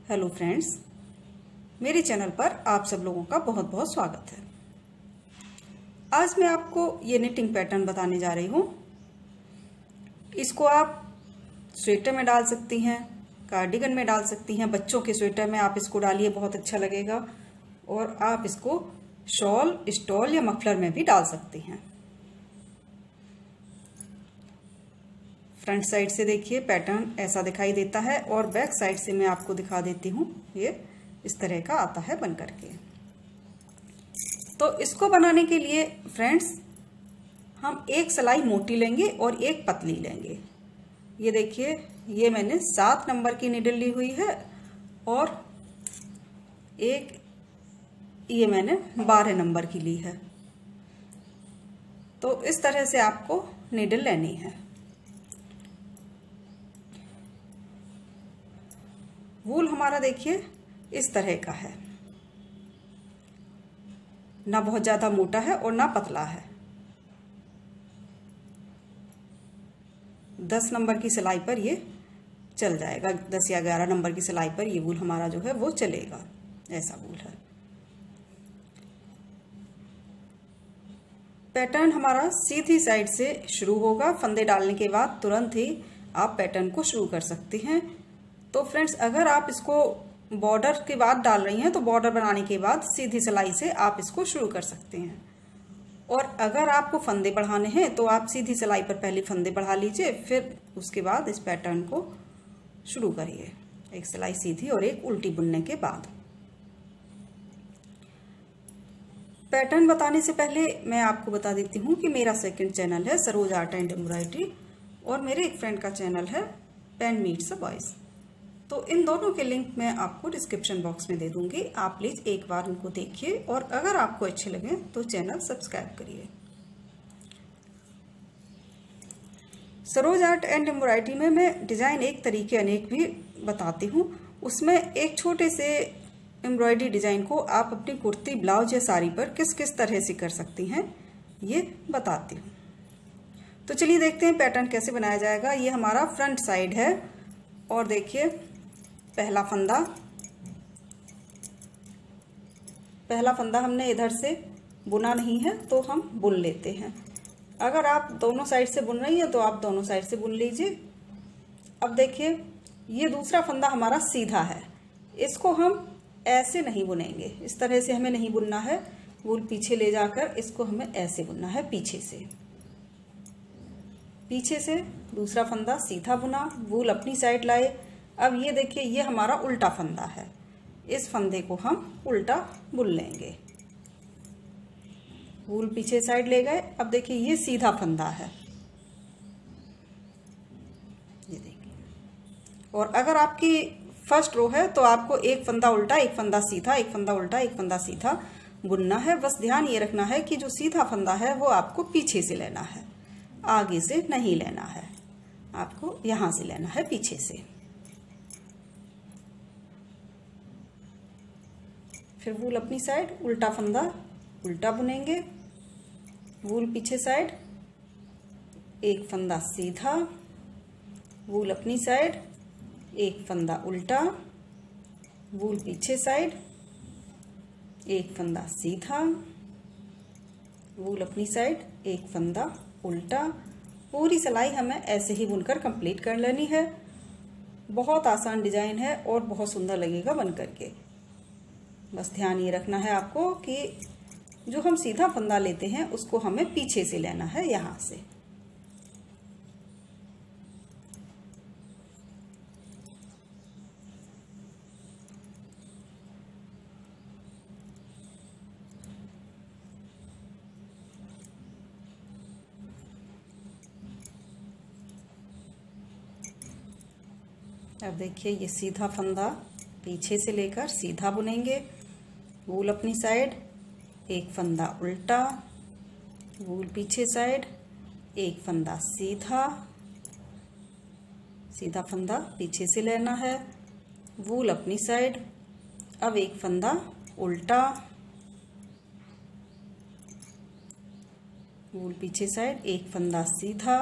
Hello friends, मेरे channel पर आप सब लोगों का बहुत बहुत स्वागत है। आज मैं आपको ये निटिंग पैटर्न बताने जा रही हूँ। इसको आप स्वेटर में डाल सकती हैं, कार्डिगन में डाल सकती हैं, बच्चों के स्वेटर में आप इसको डालिए, बहुत अच्छा लगेगा। और आप इसको शॉल, स्टॉल या मफलर में भी डाल सकती हैं। फ्रंट साइड से देखिए पैटर्न ऐसा दिखाई देता है और बैक साइड से मैं आपको दिखा देती हूँ। ये इस तरह का आता है बन करके। तो इसको बनाने के लिए फ्रेंड्स हम एक सिलाई मोटी लेंगे और एक पतली लेंगे। ये देखिए, ये मैंने 7 नंबर की नीडल ली हुई है और एक ये मैंने 12 नंबर की ली है। तो इस तरह से आपको नीडल लेनी है। वूल हमारा देखिए इस तरह का है, ना बहुत ज्यादा मोटा है और ना पतला है। 10 नंबर की सिलाई पर ये चल जाएगा, 10 या 11 नंबर की सिलाई पर ये वूल हमारा जो है वो चलेगा। ऐसा वूल है। पैटर्न हमारा सीधी साइड से शुरू होगा। फंदे डालने के बाद तुरंत ही आप पैटर्न को शुरू कर सकती हैं। तो फ्रेंड्स, अगर आप इसको बॉर्डर के बाद डाल रही हैं तो बॉर्डर बनाने के बाद सीधी सिलाई से आप इसको शुरू कर सकते हैं। और अगर आपको फंदे बढ़ाने हैं तो आप सीधी सिलाई पर पहले फंदे बढ़ा लीजिए, फिर उसके बाद इस पैटर्न को शुरू करिए। एक सिलाई सीधी और एक उल्टी बुनने के बाद। पैटर्न बताने से पहले मैं आपको बता देती हूँ कि मेरा सेकंड चैनल है सरोज आर्ट एंड एम्ब्रॉयडरी और मेरे एक फ्रेंड का चैनल है पेन मीट्स अ बॉयज। तो इन दोनों के लिंक मैं आपको डिस्क्रिप्शन बॉक्स में दे दूंगी। आप प्लीज एक बार उनको देखिए और अगर आपको अच्छे लगे तो चैनल सब्सक्राइब करिए। सरोज आर्ट एंड एम्ब्रॉयडरी में मैं डिजाइन एक तरीके अनेक भी बताती हूँ। उसमें एक छोटे से एम्ब्रॉयडरी डिजाइन को आप अपनी कुर्ती, ब्लाउज या साड़ी पर किस किस तरह से कर सकती हैं ये बताती हूँ। तो चलिए देखते हैं पैटर्न कैसे बनाया जाएगा। ये हमारा फ्रंट साइड है और देखिए पहला फंदा हमने इधर से बुना नहीं है तो हम बुन लेते हैं। अगर आप दोनों साइड से बुन रही हैं तो आप दोनों साइड से बुन लीजिए। अब देखिए, ये दूसरा फंदा हमारा सीधा है, इसको हम ऐसे नहीं बुनेंगे, इस तरह से हमें नहीं बुनना है। वूल पीछे ले जाकर इसको हमें ऐसे बुनना है, पीछे से दूसरा फंदा सीधा बुना, वूल अपनी साइड लाए। अब ये देखिए, ये हमारा उल्टा फंदा है, इस फंदे को हम उल्टा बुन लेंगे। वूल पीछे साइड ले गए। अब देखिए, ये सीधा फंदा है, ये देखिए। और अगर आपकी फर्स्ट रो है तो आपको एक फंदा उल्टा, एक फंदा सीधा, एक फंदा उल्टा, एक फंदा सीधा बुनना है। बस ध्यान ये रखना है कि जो सीधा फंदा है वो आपको पीछे से लेना है, आगे से नहीं लेना है, आपको यहां से लेना है, पीछे से। फिर वूल अपनी साइड, उल्टा फंदा उल्टा बुनेंगे, वूल पीछे साइड, एक फंदा सीधा, वूल अपनी साइड, एक फंदा उल्टा, वूल पीछे साइड, एक फंदा सीधा, वूल अपनी साइड, एक फंदा उल्टा। पूरी सिलाई हमें ऐसे ही बुनकर कंप्लीट कर लेनी है। बहुत आसान डिजाइन है और बहुत सुंदर लगेगा बन करके। बस ध्यान ये रखना है आपको कि जो हम सीधा फंदा लेते हैं उसको हमें पीछे से लेना है, यहां से। अब देखिए, ये सीधा फंदा पीछे से लेकर सीधा बुनेंगे, वूल अपनी साइड, एक फंदा उल्टा, वूल पीछे साइड, एक फंदा सीधा, सीधा फंदा पीछे से लेना है, वूल अपनी साइड। अब एक फंदा उल्टा, वूल पीछे साइड, एक फंदा सीधा,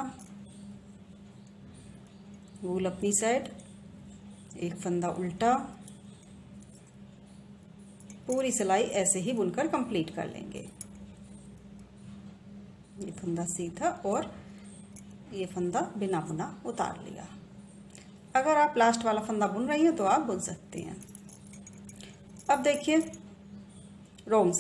वूल अपनी साइड, एक फंदा उल्टा, पूरी सिलाई ऐसे ही बुनकर कंप्लीट कर लेंगे। ये फंदा सीधा और ये फंदा बिना बुना उतार लिया। अगर आप लास्ट वाला फंदा बुन रही हैं तो आप बुन सकती हैं। अब देखिए रॉन्ग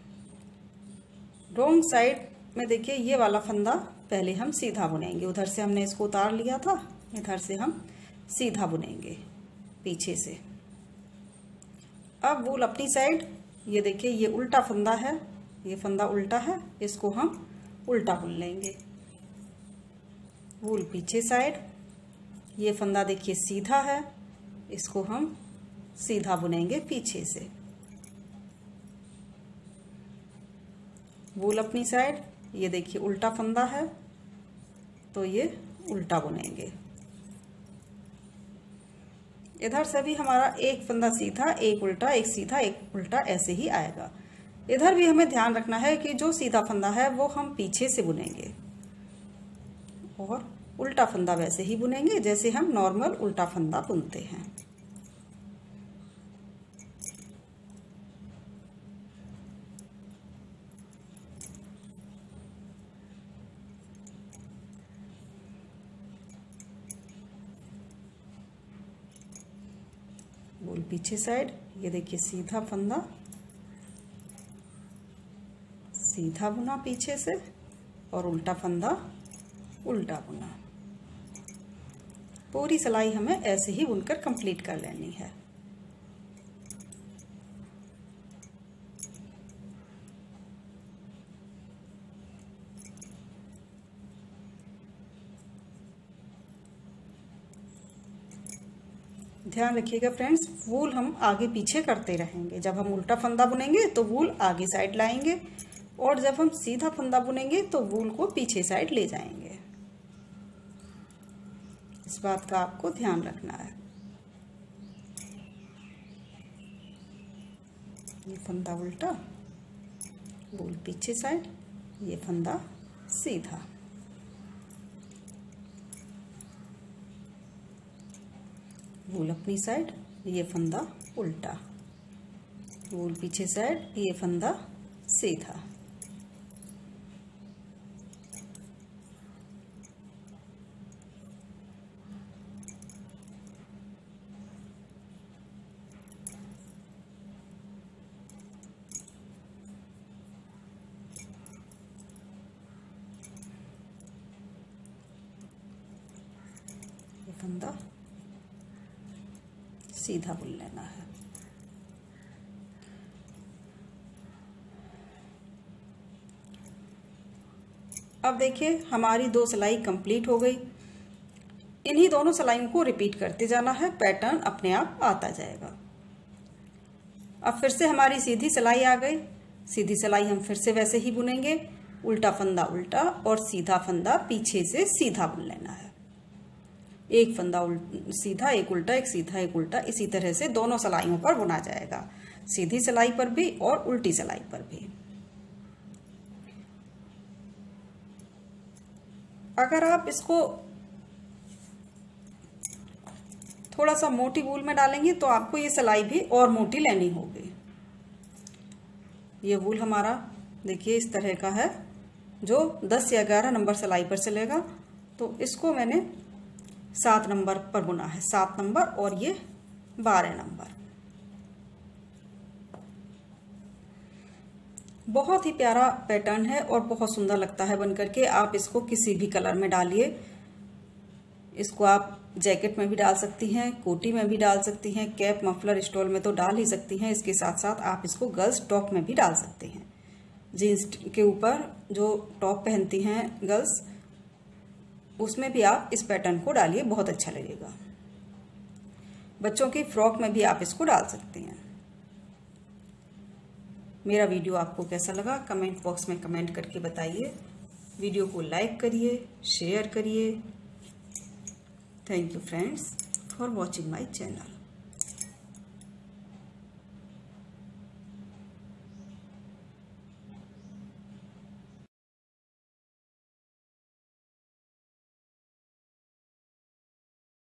साइड में देखिए ये वाला फंदा पहले हम सीधा बुनेंगे। उधर से हमने इसको उतार लिया था, इधर से हम सीधा बुनेंगे पीछे से। अब वूल अपनी साइड, ये देखिए ये उल्टा फंदा है, ये फंदा उल्टा है, इसको हम उल्टा बुन लेंगे। वूल पीछे साइड, ये फंदा देखिए सीधा है, इसको हम सीधा बुनेंगे पीछे से। वूल अपनी साइड, ये देखिए उल्टा फंदा है तो ये उल्टा बुनेंगे। इधर से भी हमारा एक फंदा सीधा, एक उल्टा, एक सीधा, एक उल्टा, ऐसे ही आएगा। इधर भी हमें ध्यान रखना है कि जो सीधा फंदा है वो हम पीछे से बुनेंगे और उल्टा फंदा वैसे ही बुनेंगे जैसे हम नॉर्मल उल्टा फंदा बुनते हैं। वूल पीछे साइड, ये देखिए सीधा फंदा, सीधा बुना पीछे से और उल्टा फंदा उल्टा बुना। पूरी सिलाई हमें ऐसे ही बुनकर कंप्लीट कर लेनी है। ध्यान रखिएगा फ्रेंड्स, वूल हम आगे पीछे करते रहेंगे। जब हम उल्टा फंदा बुनेंगे तो वूल आगे साइड लाएंगे और जब हम सीधा फंदा बुनेंगे तो वूल को पीछे साइड ले जाएंगे। इस बात का आपको ध्यान रखना है। ये फंदा उल्टा, वूल पीछे साइड, ये फंदा सीधा। वूल अपनी साइड, ये फंदा उल्टा, वूल पीछे साइड, ये फंदा सीधा। ये फंदा सीधा बुन लेना है। अब देखिए हमारी 2 सिलाई कंप्लीट हो गई। इन्हीं दोनों सिलाइयों को रिपीट करते जाना है, पैटर्न अपने आप आता जाएगा। अब फिर से हमारी सीधी सिलाई आ गई। सीधी सिलाई हम फिर से वैसे ही बुनेंगे, उल्टा फंदा उल्टा और सीधा फंदा पीछे से सीधा बुन लेना है। एक फंदा सीधा, एक उल्टा, एक सीधा, एक उल्टा, इसी तरह से दोनों सिलाइयों पर बुना जाएगा, सीधी सिलाई पर भी और उल्टी सिलाई पर भी। अगर आप इसको थोड़ा सा मोटी वूल में डालेंगे तो आपको ये सिलाई भी और मोटी लेनी होगी। ये वूल हमारा देखिए इस तरह का है जो 10 या 11 नंबर सिलाई पर चलेगा, तो इसको मैंने 7 नंबर पर बुना है, 7 नंबर और ये 12 नंबर। बहुत ही प्यारा पैटर्न है और बहुत सुंदर लगता है बनकर के। आप इसको किसी भी कलर में डालिए। इसको आप जैकेट में भी डाल सकती हैं, कोटी में भी डाल सकती हैं, कैप, मफलर, स्टोल में तो डाल ही सकती हैं। इसके साथ साथ आप इसको गर्ल्स टॉप में भी डाल सकते हैं। जीन्स के ऊपर जो टॉप पहनती हैं गर्ल्स, उसमें भी आप इस पैटर्न को डालिए, बहुत अच्छा लगेगा। बच्चों की फ्रॉक में भी आप इसको डाल सकते हैं। मेरा वीडियो आपको कैसा लगा कमेंट बॉक्स में कमेंट करके बताइए। वीडियो को लाइक करिए, शेयर करिए। Thank you friends for watching my channel.